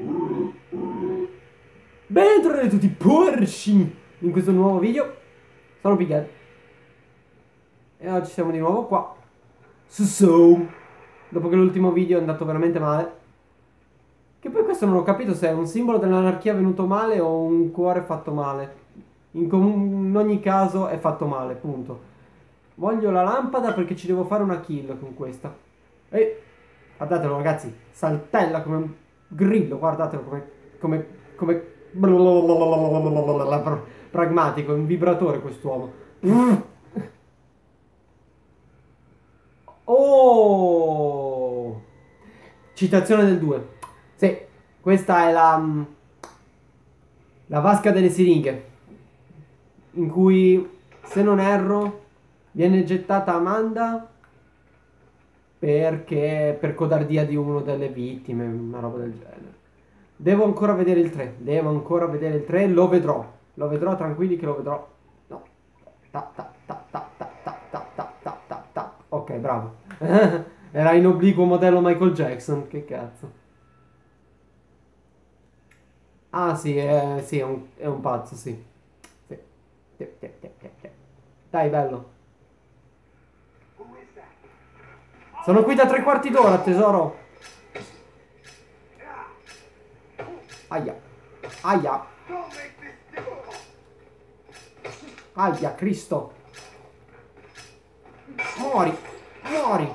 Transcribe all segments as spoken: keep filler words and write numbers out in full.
Bentornati tutti porci in questo nuovo video. Sono Pighead e oggi siamo di nuovo qua su So. Dopo che l'ultimo video è andato veramente male. Che poi questo non ho capito se è un simbolo dell'anarchia venuto male o un cuore fatto male. In, in ogni caso è fatto male, punto. Voglio la lampada perché ci devo fare una kill con questa. E guardatelo ragazzi, saltella come un grillo, guardatelo come come come pragmatico, è un vibratore quest'uomo. Oh! Citazione del due. Sì, questa è la la vasca delle siringhe, in cui, se non erro, viene gettata Amanda perché per codardia di uno delle vittime, una roba del genere. Devo ancora vedere il tre, devo ancora vedere il tre, lo vedrò. Lo vedrò, tranquilli che lo vedrò. No. Ta ta ta ta ta ta ta ta ta ta ta. Ok, bravo. Era in obliquo modello Michael Jackson, che cazzo. Ah sì, è, sì, è un, è un pazzo, sì. Sì. Dai, bello. Sono qui da tre quarti d'ora, tesoro. Aia. Aia. Aia, Cristo. Muori. Muori.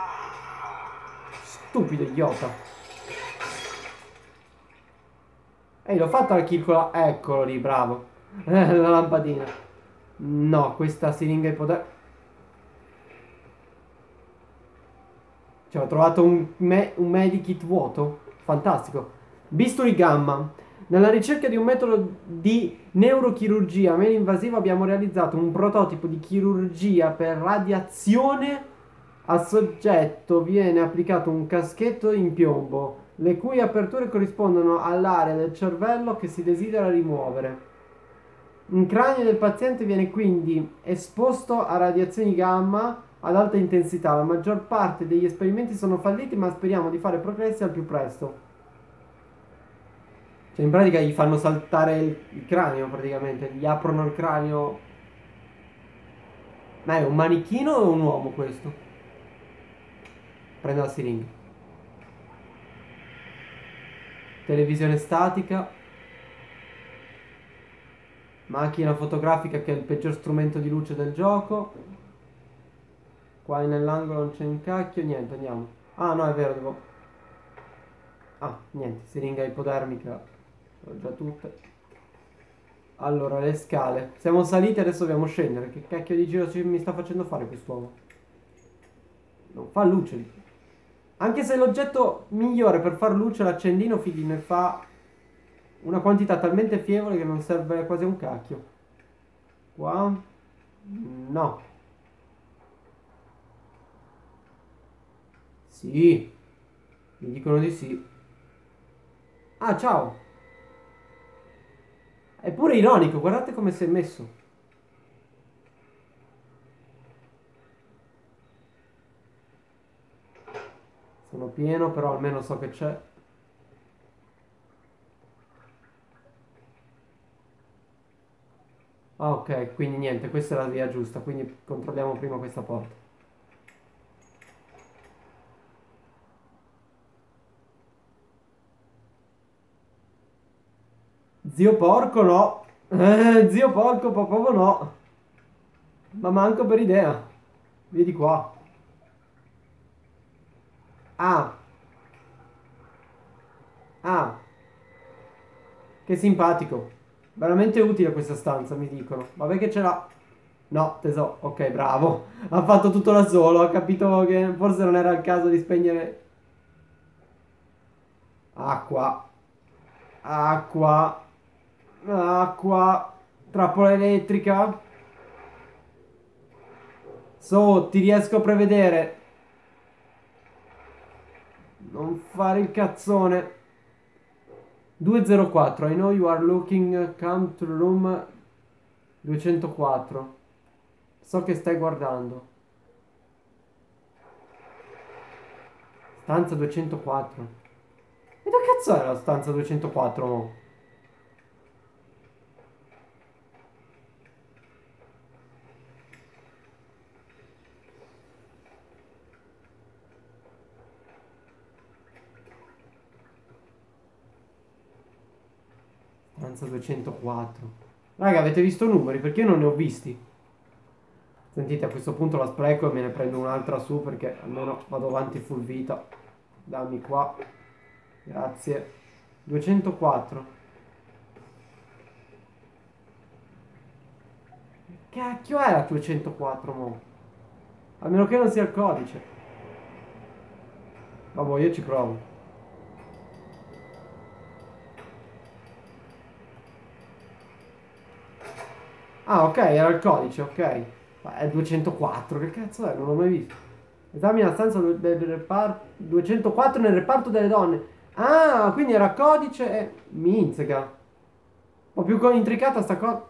Stupido idiota. Ehi, l'ho fatta la kill con la... Eccolo lì, bravo. Eh, la lampadina. No, questa siringa è potere... Cioè, ho trovato un, me un medikit vuoto. Fantastico. Bisturi gamma. Nella ricerca di un metodo di neurochirurgia meno invasiva abbiamo realizzato un prototipo di chirurgia per radiazione. Al soggetto viene applicato un caschetto in piombo, le cui aperture corrispondono all'area del cervello che si desidera rimuovere. Il cranio del paziente viene quindi esposto a radiazioni gamma ad alta intensità. La maggior parte degli esperimenti sono falliti, ma speriamo di fare progressi al più presto. Cioè, in pratica gli fanno saltare il, il cranio, praticamente. Gli aprono il cranio. Ma è un manichino o un uomo questo? Prendo la siringa. Televisione statica. Macchina fotografica che è il peggior strumento di luce del gioco. Qua nell'angolo non c'è un cacchio. Niente, andiamo. Ah no, è vero, devo... Ah, niente, siringa ipodermica. Ho già tutte. Allora, le scale. Siamo saliti, adesso dobbiamo scendere. Che cacchio di giro ci, mi sta facendo fare quest'uomo? Non fa luce. Anche se l'oggetto migliore per far luce, l'accendino, figli, ne fa una quantità talmente fievole che non serve quasi a un cacchio. Qua? No. Sì. Mi dicono di sì. Ah, ciao. È pure ironico, guardate come si è messo. Sono pieno, però almeno so che c'è. Ah, ok, quindi niente, questa è la via giusta, quindi controlliamo prima questa porta. Zio porco no. Eh, zio porco proprio no. Ma manco per idea. Via di qua. Ah. Ah. Che simpatico. Veramente utile questa stanza, mi dicono. Vabbè che ce l'ha. No, tesoro. Ok, bravo. Ha fatto tutto da solo. Ha capito che forse non era il caso di spegnere. Acqua. Acqua. Acqua. Trappola elettrica. So, ti riesco a prevedere. Non fare il cazzone. duecentoquattro. I know you are looking. Come to room duecentoquattro. So che stai guardando. Stanza duecentoquattro. dove cazzo è la stanza duecentoquattro, mo? Stanza duecentoquattro. Raga, avete visto numeri? Perché io non ne ho visti? Sentite, a questo punto la spreco e me ne prendo un'altra su perché almeno vado avanti full vita. Dammi qua. Grazie. duecentoquattro. Che cacchio è la duecentoquattro, mo? A meno che non sia il codice. Vabbè, io ci provo. Ah, ok, era il codice, ok. Ma è duecentoquattro, che cazzo è? Non l'ho mai visto. Esamina la stanza del del reparto. duecentoquattro nel reparto delle donne. Ah, quindi era codice e... Minzega. Un po' più co- intricata sta cosa.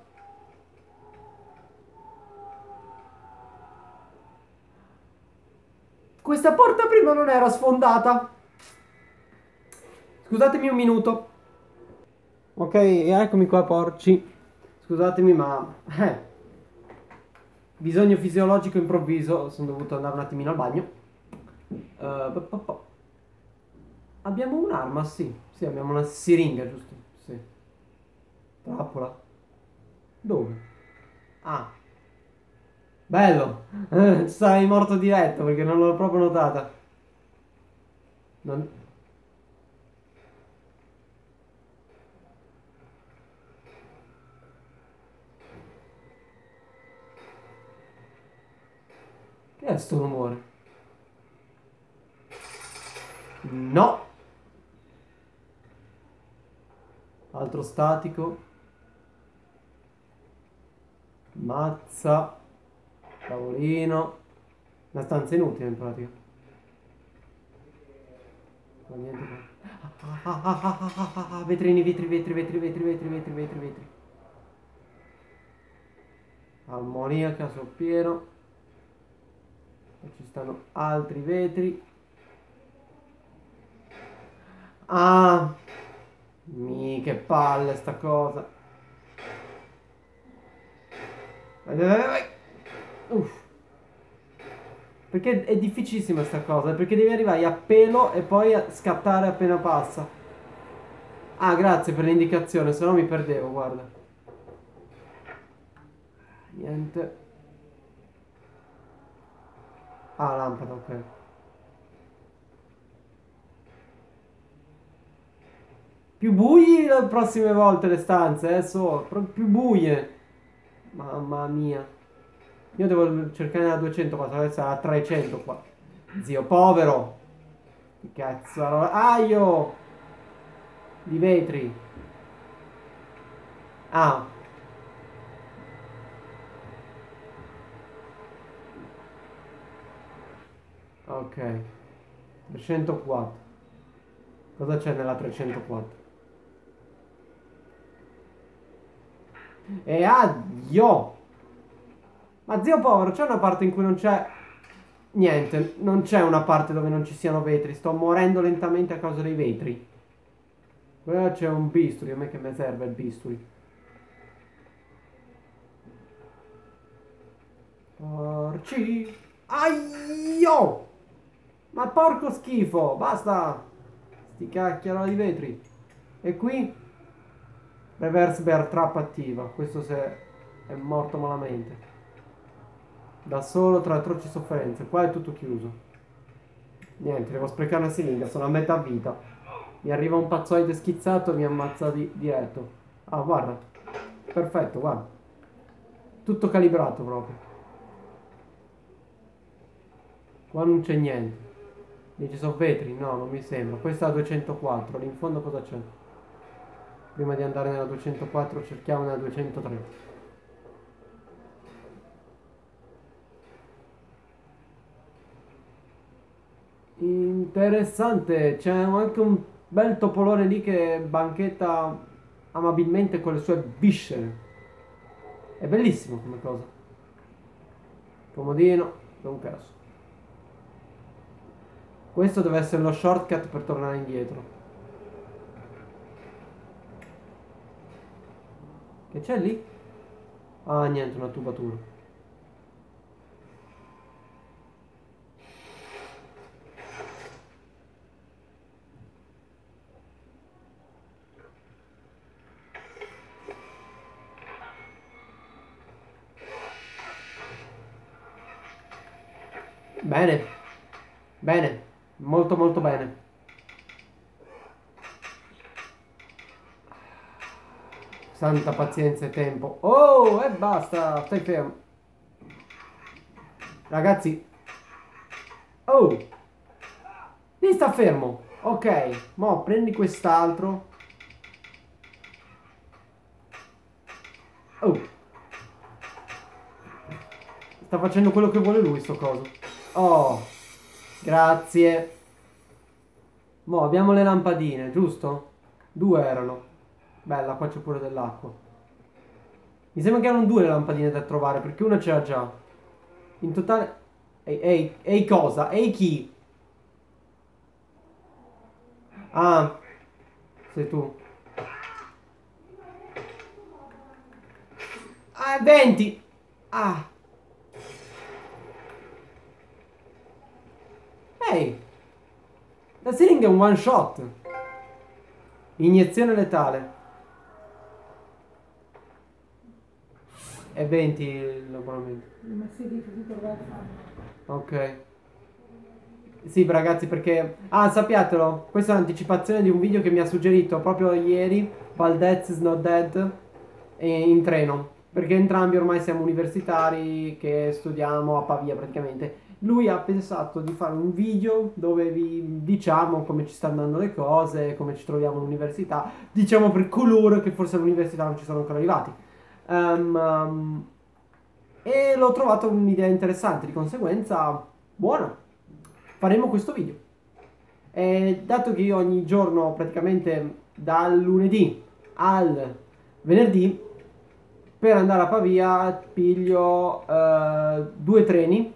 Questa porta prima non era sfondata. Scusatemi un minuto. Ok, eccomi qua, porci. Scusatemi, ma... Eh. Bisogno fisiologico improvviso. Sono dovuto andare un attimino al bagno. Uh, pa- pa- pa. Abbiamo un'arma, sì. Sì, abbiamo una siringa, giusto? Sì. Trappola. Dove? Ah, bello. Eh, sei morto diretto perché non l'ho proprio notata. Non... Che è sto rumore? No. Altro statico. Mazza. Tavolino. Una stanza inutile in pratica. Ma niente qua. Ah, ah, ah, ah, ah, ah, ah, ah, vetrini, vetri, vetri, vetri, vetri, vetri, vetri, vetri, vetri. Ammoniaca soppieno. E ci stanno altri vetri. Ah, mi che palle sta cosa. Vai, vai, vai, vai. Uff. Perché è difficilissima sta cosa, perché devi arrivare a pelo e poi a scattare appena passa. Ah, grazie per l'indicazione, se no mi perdevo, guarda. Niente. Ah, lampada, ok. Più bui le prossime volte le stanze, eh, so, proprio più buie. Mamma mia. Io devo cercare la duecentoquattro, adesso è la trecento qua. Zio povero. Che cazzo. Aio! Di vetri. Ah, ok. trecentoquattro. Cosa c'è nella trecentoquattro? E addio! Ma zio povero, c'è una parte in cui non c'è... Niente, non c'è una parte dove non ci siano vetri. Sto morendo lentamente a causa dei vetri. Qua c'è un bisturi, a me che mi serve il bisturi. Porci. Aio! Ma porco schifo, basta! Sti cacchiaro di vetri. E qui? Reverse bear trap attiva. Questo se è morto malamente. Da solo tra atroci sofferenze. Qua è tutto chiuso. Niente, devo sprecare una siringa, sono a metà vita. Mi arriva un pazzoide schizzato e mi ammazza di diretto. Ah, guarda. Perfetto, guarda. Tutto calibrato proprio. Qua non c'è niente. Lì ci sono vetri? No, non mi sembra. Questa è la duecentoquattro. Lì in fondo cosa c'è? Prima di andare nella duecentoquattro cerchiamo nella duecentotre. Interessante, c'è anche un bel topolone lì che banchetta amabilmente con le sue viscere. È bellissimo come cosa. Comodino, non caso. Questo deve essere lo shortcut per tornare indietro. Che c'è lì? Ah, niente, una tubatura. Bene. Bene. Molto molto bene. Santa pazienza e tempo. Oh, e basta. Stai fermo. Ragazzi. Oh. Lì sta fermo. Ok. Mo' prendi quest'altro. Oh. Sta facendo quello che vuole lui, sto coso. Oh. Grazie. Mo' abbiamo le lampadine, giusto? Due erano. Bella, qua c'è pure dell'acqua. Mi sembra che erano due le lampadine da trovare, perché una c'era già. In totale... Ehi, ehi, ehi cosa? Ehi chi? Ah, sei tu. Ah, venti! Ah. Ehi! La siringa è un one shot. Iniezione letale. E venti l'abbonamento. Ma si dice di provare a farlo. Ok. Sì, ragazzi, perché... Ah, sappiatelo, questa è un'anticipazione di un video che mi ha suggerito proprio ieri Valdez is not dead e in treno. Perché entrambi ormai siamo universitari che studiamo a Pavia praticamente. Lui ha pensato di fare un video dove vi diciamo come ci stanno andando le cose, come ci troviamo all'università. Diciamo per coloro che forse all'università non ci sono ancora arrivati. Ehm, um, e l'ho trovato un'idea interessante, di conseguenza buona. Faremo questo video. E dato che io ogni giorno, praticamente dal lunedì al venerdì, per andare a Pavia piglio eh, due treni.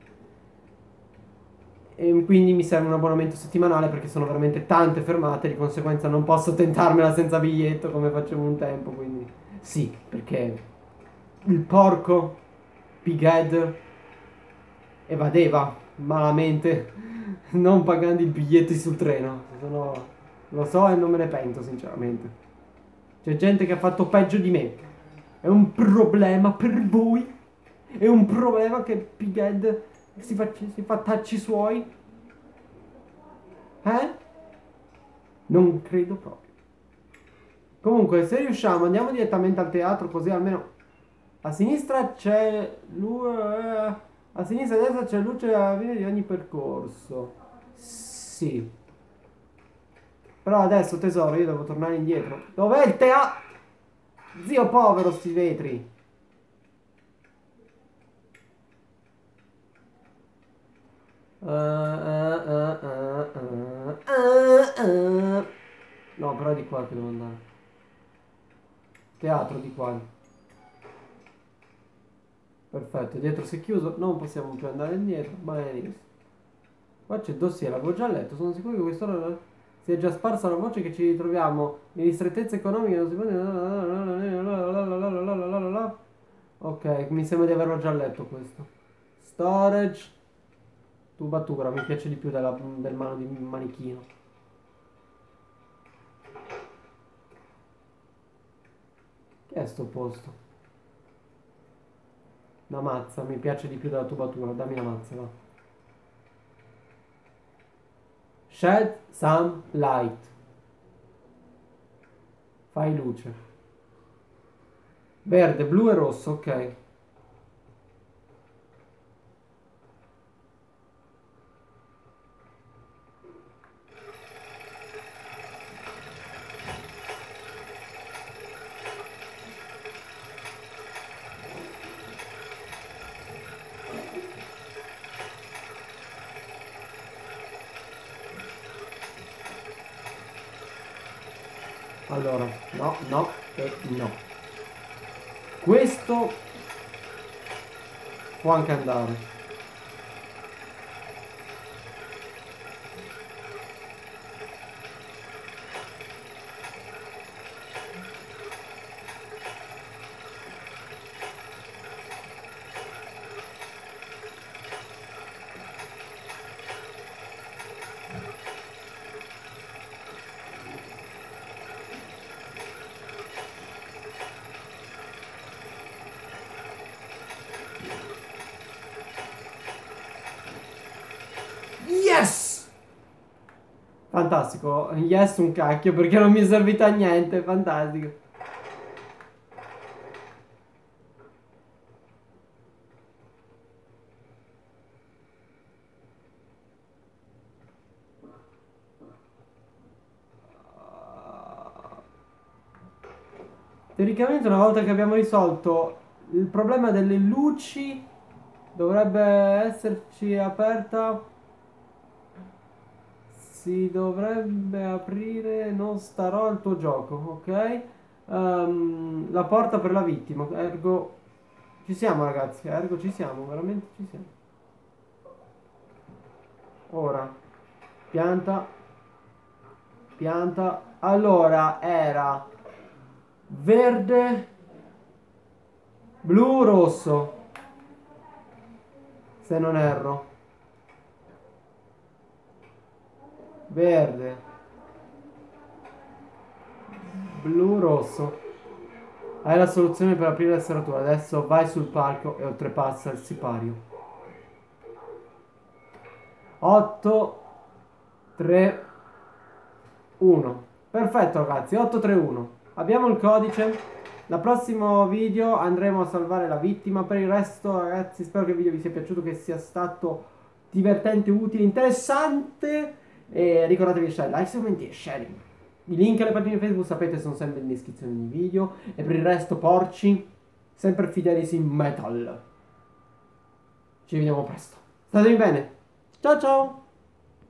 E quindi mi serve un abbonamento settimanale perché sono veramente tante fermate, di conseguenza non posso tentarmela senza biglietto come facevo un tempo, quindi sì, perché il porco Pighead evadeva malamente non pagando i biglietti sul treno. Sono... Lo so e non me ne pento sinceramente. C'è gente che ha fatto peggio di me. È un problema per voi? È un problema che Pighead si fa, si fa tacci suoi? Eh? Non credo proprio. Comunque, se riusciamo, andiamo direttamente al teatro, così almeno a sinistra c'è lu- eh, a sinistra e a destra c'è luce alla fine di ogni percorso. Sì. Però adesso, tesoro, io devo tornare indietro. Dov'è il teatro? Zio povero, sti vetri. Uh, uh, uh, uh, uh, uh, uh. No, però è di qua che devo andare. Teatro di qua. Perfetto, dietro si è chiuso, non possiamo più andare indietro. Benissimo. Qua c'è dossier, l'avevo già letto, sono sicuro che quest'ora si è già sparsa la voce che ci ritroviamo in ristrettezze economiche. Non si può... Ok, mi sembra di averlo già letto questo. Storage. Tubatura, mi piace di più della, del mano di manichino. Che è sto posto? Una mazza, mi piace di più della tubatura, dammi la mazza, va. Shed some light. Fai luce. Verde, blu e rosso, ok. Allora, no, no e no. Questo può anche andare. Fantastico. Yes, un cacchio, perché non mi è servito a niente. Fantastico. Teoricamente una volta che abbiamo risolto il problema delle luci dovrebbe esserci aperta. Si dovrebbe aprire. Non starò al tuo gioco, ok? Ehm, la porta per la vittima. Ergo ci siamo ragazzi. Ergo ci siamo. Veramente ci siamo. Ora pianta. Pianta. Allora era verde, blu, rosso, se non erro. Verde, blu, rosso. Hai la soluzione per aprire la serratura. Adesso vai sul palco e oltrepassa il sipario. otto, tre, uno. Perfetto ragazzi, otto tre uno. Abbiamo il codice. Nel prossimo video andremo a salvare la vittima. Per il resto ragazzi spero che il video vi sia piaciuto, che sia stato divertente, utile, interessante. E ricordatevi di lasciare like, commenti e sharing. I link alle pagine Facebook sapete sono sempre in descrizione di video. E per il resto porci, sempre fidelis in metal. Ci vediamo presto. Statevi bene. Ciao ciao.